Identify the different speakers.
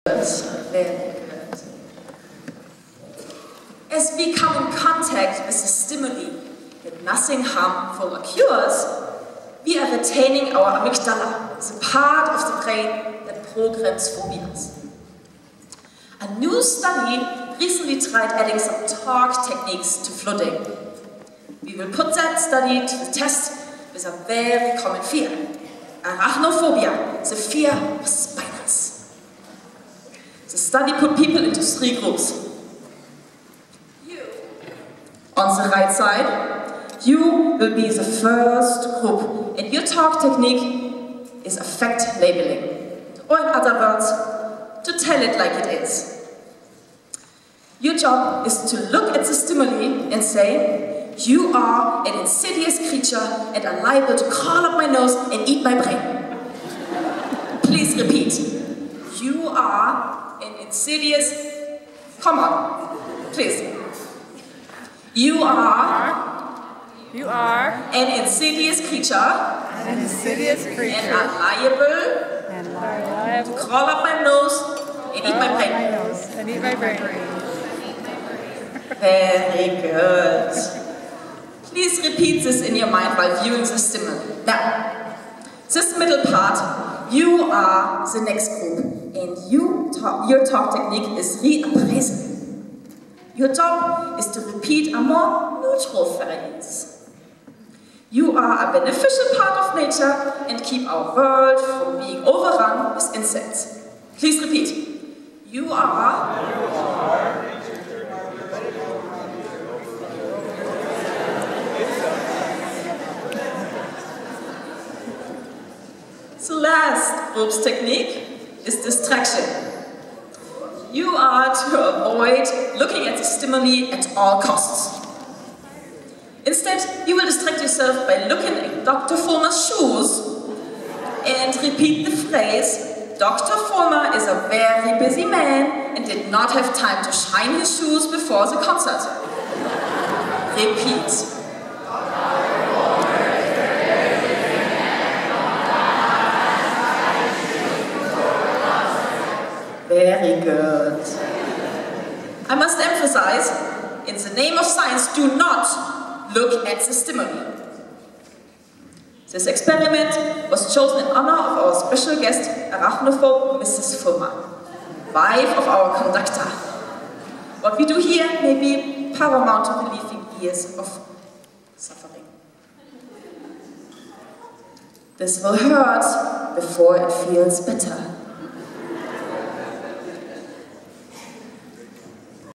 Speaker 1: Very good. As we come in contact with the stimuli that nothing harmful occurs, we are retaining our amygdala, the part of the brain that programs phobias. A new study recently tried adding some talk techniques to flooding. We will put that study to the test with a very common fear, arachnophobia, the fear of spiders. The study put people into 3 groups. You, on the right side, you will be the first group, and your talk technique is affect labeling, or in other words, to tell it like it is. Your job is to look at the stimuli and say, you are an insidious creature and are liable to crawl up my nose and eat my brain. Please repeat. You are an insidious... Come on, please. You are an insidious creature.
Speaker 2: An insidious creature.
Speaker 1: And are liable to crawl up my nose and eat my brain. Very good. Please repeat this in your mind while viewing the stimuli. Now, this middle part, you are the next group, and your talk technique is reappraisal. Your job is to repeat a more neutral phrase. You are a beneficial part of nature and keep our world from being overrun with insects. Please repeat. You are the last group's technique is distraction. You are to avoid looking at the stimuli at all costs. Instead, you will distract yourself by looking at Dr. Fulmer's shoes and repeat the phrase, Dr. Fulmer is a very busy man and did not have time to shine his shoes before the concert. Repeat. Very good. I must emphasize, in the name of science, do not look at the stimuli. This experiment was chosen in honor of our special guest, arachnophobe Mrs. Fulmer, wife of our conductor. What we do here may be paramount to relieving years of suffering. This will hurt before it feels better.